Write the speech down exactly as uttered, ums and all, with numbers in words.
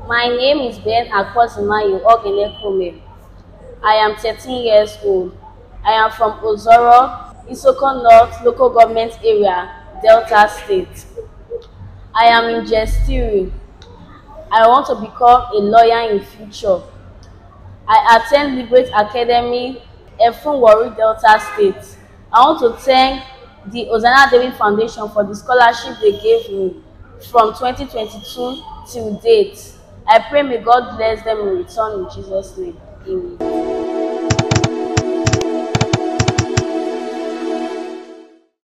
My name is Ben Akwazimayo Ogenekome. I am thirteen years old. I am from Ozoro, Isoko North Local Government Area, Delta State. I am in gestury. I want to become a lawyer in future. I attend Liberate Academy, Effurun-Warri, Delta State. I want to thank the Hosanna Foundation for the scholarship they gave me from twenty twenty-two till date. I pray may God bless them in return in Jesus' name. Amen.